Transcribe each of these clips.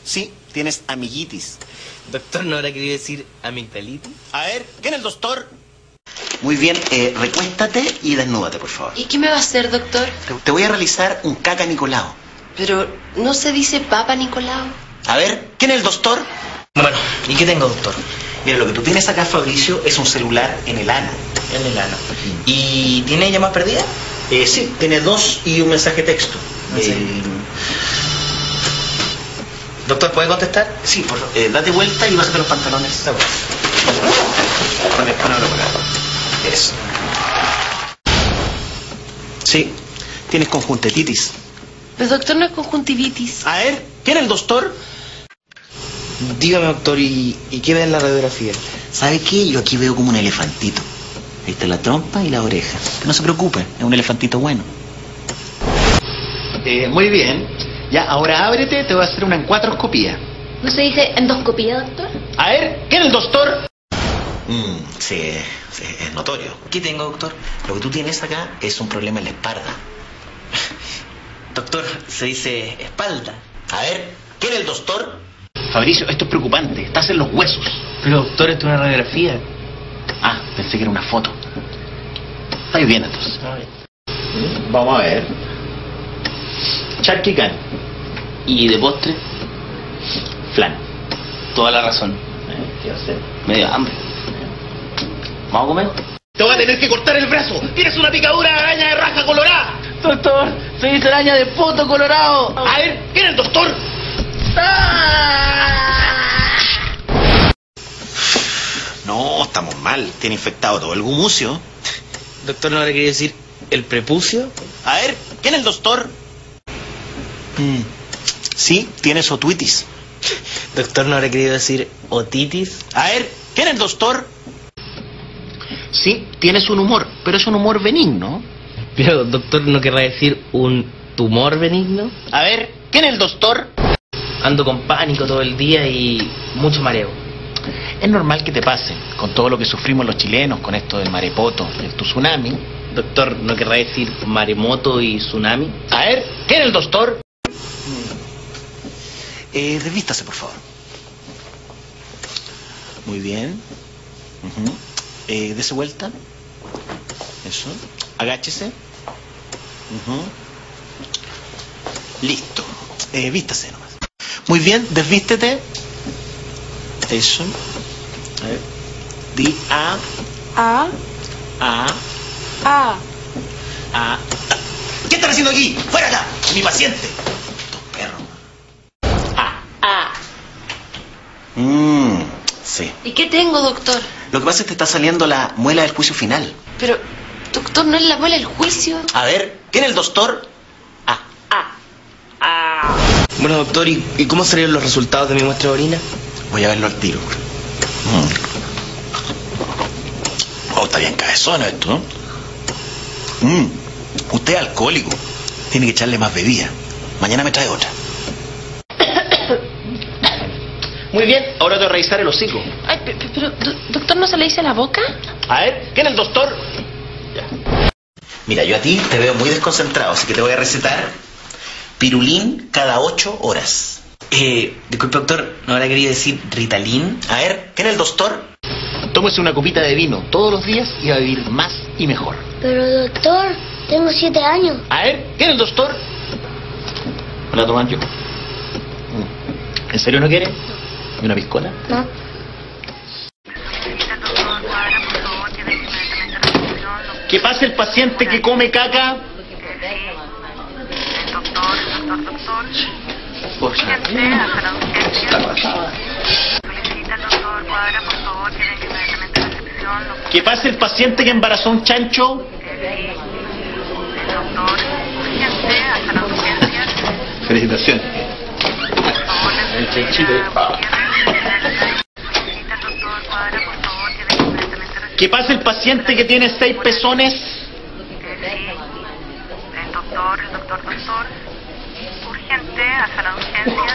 Sí, tienes amiguitis. Doctor, ¿no habrá querido decir amigdalitis? A ver, ¿quién es el doctor? Muy bien, recuéstate y desnúdate, por favor. ¿Y qué me va a hacer, doctor? Te voy a realizar un caca Nicolau. Pero no se dice Papa Nicolau. A ver, ¿quién es el doctor? Bueno, ¿y qué tengo, doctor? Mira, lo que tú tienes acá, Fabricio, es un celular en el ano. En el ano. ¿Y tiene llamadas perdidas? Sí, tiene 2 y un mensaje texto. Doctor, ¿puede contestar? Sí, por favor, date vuelta y bájate los pantalones. Está bueno. Ponelo por acá. Eso. Sí, tienes conjuntivitis. Pero doctor, no es conjuntivitis. A ver, ¿quién es el doctor? Dígame, doctor, ¿y qué ve en la radiografía? ¿Sabe qué? Yo aquí veo como un elefantito. Ahí está la trompa y la oreja. No se preocupe, es un elefantito bueno. Muy bien. Ya, ahora ábrete, te voy a hacer una encuatroscopía. ¿No se dice endoscopía, doctor? A ver, ¿quién es el doctor? Sí, es notorio. ¿Qué tengo, doctor? Lo que tú tienes acá es un problema en la espalda. Doctor, se dice espalda. A ver, ¿quién es el doctor? Fabricio, esto es preocupante. Estás en los huesos. Pero, doctor, esto es una radiografía. Ah, pensé que era una foto. Está bien, entonces. Vamos a ver. Charquicán. ¿Y de postre? Flan. Toda la razón. ¿Qué va a hacer? Me dio hambre. ¿Vamos a comer? Te voy a tener que cortar el brazo. Tienes una picadura de araña de raja colorada. Doctor, se dice araña de poto colorado. A ver, ¿quién es el doctor? No, estamos mal. Tiene infectado todo el gumucio. Doctor, ¿no habrá querido decir el prepucio? A ver, ¿quién es el doctor? Sí, tienes otitis. Doctor, ¿no habrá querido decir otitis? A ver, ¿quién es el doctor? Sí, tienes un humor, pero es un humor benigno. Pero, doctor, ¿no querrá decir un tumor benigno? A ver, ¿quién es el doctor? Ando con pánico todo el día y mucho mareo. Es normal que te pase, con todo lo que sufrimos los chilenos, con esto del marepoto, el tsunami. Doctor, ¿no querrá decir maremoto y tsunami? A ver, ¿quién es el doctor? Desvístase, por favor. Muy bien. Dese vuelta. Eso. Agáchese. Listo. Vístase nomás. Muy bien, desvístete. Eso. A ver. Di A. A. A. A. A. ¿Qué están haciendo aquí? ¡Fuera acá! ¡Mi paciente! Estos perros. A. Sí. ¿Y qué tengo, doctor? Lo que pasa es que te está saliendo la muela del juicio final. Pero, doctor, ¿no es la muela el juicio? A ver, ¿quién es el doctor? Bueno, doctor, ¿y cómo salieron los resultados de mi muestra de orina? Voy a verlo al tiro. Oh, está bien cabezón esto, ¿no? Usted es alcohólico. Tiene que echarle más bebida. Mañana me trae otra. Muy bien, ahora te voy a revisar el hocico. Ay, pero, doctor, ¿no se le dice la boca? A ver, ¿quién es el doctor? Ya. Mira, yo a ti te veo muy desconcentrado, así que te voy a recetar pirulín cada 8 horas. Disculpe, doctor, ¿no habrá querido decir Ritalin? A ver, ¿quién es el doctor? Tómese una copita de vino todos los días y va a vivir más y mejor. Pero doctor, tengo 7 años. A ver, ¿quién es el doctor? Me la toman yo. ¿En serio no quiere? ¿Y una piscola? No. ¿Qué pasa el paciente que come caca? ¿Qué pasa el paciente que embarazó un chancho? Felicitaciones. El chanchito. ¿Qué pasa el paciente que tiene 6 pezones? El doctor, urgente, a sala de urgencias.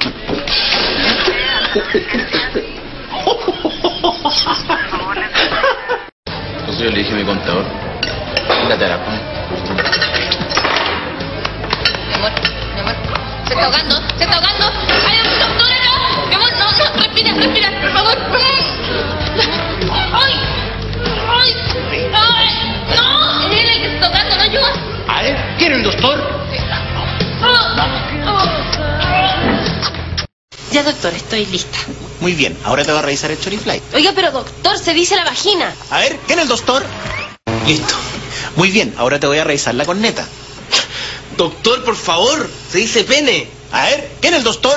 Por favor, Entonces yo le dije a mi contador, la terapia. Mi amor, Se está ahogando, se está ahogando. ¡Ay, doctora, no! Mi amor, no, respira, respira, por favor. ¡Ay! ¡Ay! ¡Ay! ¡No! Él es el que se está ahogando, ¿no ayuda? A ver, ¿quién es el doctor? Ya, doctor, estoy lista. Muy bien, ahora te voy a revisar el Chorifly. Oiga, pero doctor, se dice la vagina. A ver, ¿quién es el doctor? Listo. Muy bien, ahora te voy a revisar la corneta. Doctor, por favor, se dice pene. A ver, ¿quién es el doctor?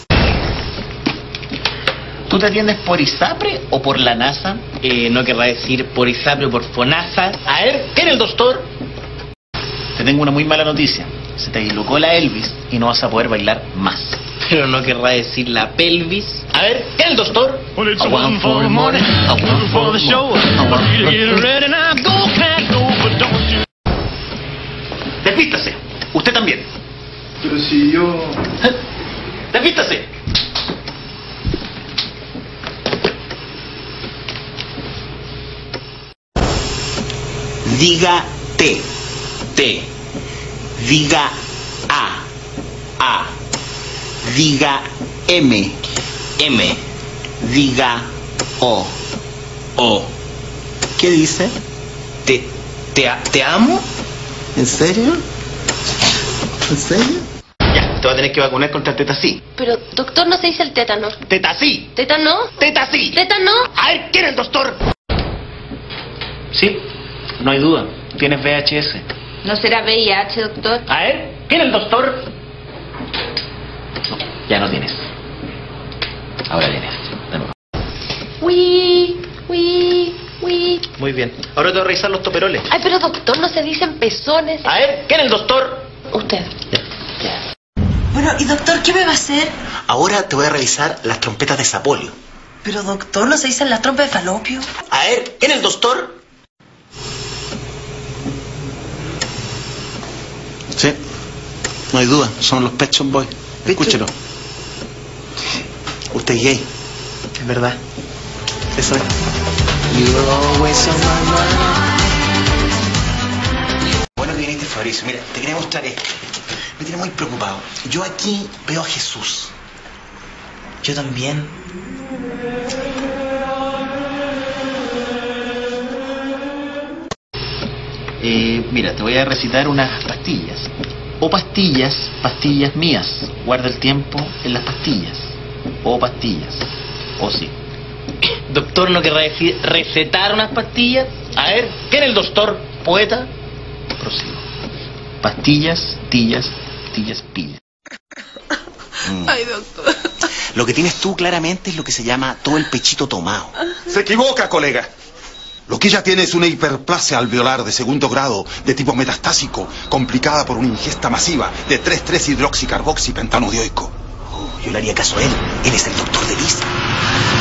¿Tú te atiendes por ISAPRE o por la NASA? No querrá decir por ISAPRE o por FONASA. A ver, ¿quién es el doctor? Te tengo una muy mala noticia. Se te dislocó la Elvis y no vas a poder bailar más. Pero no querrá decir la pelvis. A ver, ¿quién es el doctor? Well, it's a one for the morning, a one for the show. I want you to get ready now. Go, cat, go, but don't you... Desvístase. Usted también. Pero si yo... Desvístase. Diga T. T. Diga A. A. Diga M. M. Diga O. O. ¿Qué dice? ¿Te amo? ¿En serio? ¿En serio? Ya, te voy a tener que vacunar contra el tetasí. Pero, doctor, no se dice el tétano. ¡Tetasí! ¿Tétano? ¡Tetasí! ¿Tétano? A ver, ¿quién es el doctor? Sí, no hay duda. Tienes VHS. ¿No será VIH, doctor? A ver, ¿quién es el doctor? No, ya no tienes. Ahora tienes. De nuevo. Uy, uy, uy. Muy bien. Ahora te voy a revisar los toperoles. Ay, pero doctor, no se dicen pezones. A ver, ¿quién es el doctor? Usted. Ya. Bueno, ¿y doctor qué me va a hacer? Ahora te voy a revisar las trompetas de sapolio. Pero doctor, ¿no se dicen las trompas de falopio? A ver, ¿quién es el doctor? Sí, no hay duda, son los Pet Shop Boys. Escúchelo. Usted es gay. Es verdad. Eso es. Bueno que viniste, Fabricio. Mira, te quería mostrar esto. Me tiene muy preocupado. Yo aquí veo a Jesús. Yo también. Mira, te voy a recitar unas pastillas. O pastillas, pastillas mías. Guarda el tiempo en las pastillas. O pastillas. O sí. Doctor, ¿no querrá decir recetar unas pastillas? A ver, ¿quién es el doctor? ¿Poeta? Prosigo. Pastillas, tillas, pillas. Ay, doctor. Lo que tienes tú claramente es lo que se llama todo el pechito tomado. Se equivoca, colega. Lo que ella tiene es una hiperplasia alveolar de segundo grado, de tipo metastásico, complicada por una ingesta masiva de 3,3-hidroxicarboxipentano dioico. Yo le haría caso a él. Él es el doctor de Lisa.